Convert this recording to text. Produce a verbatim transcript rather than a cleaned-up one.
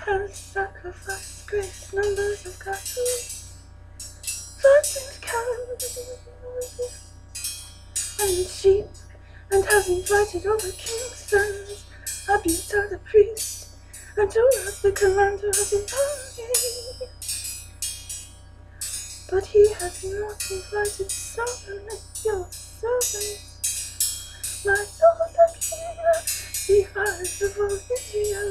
has sacrificed great numbers of cattle, fattened cows, and sheep, and has invited all the king's sons, Abiathar the priest, and Joab the commander of the army. But he has not invited Solomon, your servant, my lord the king, the eyes of all Israel.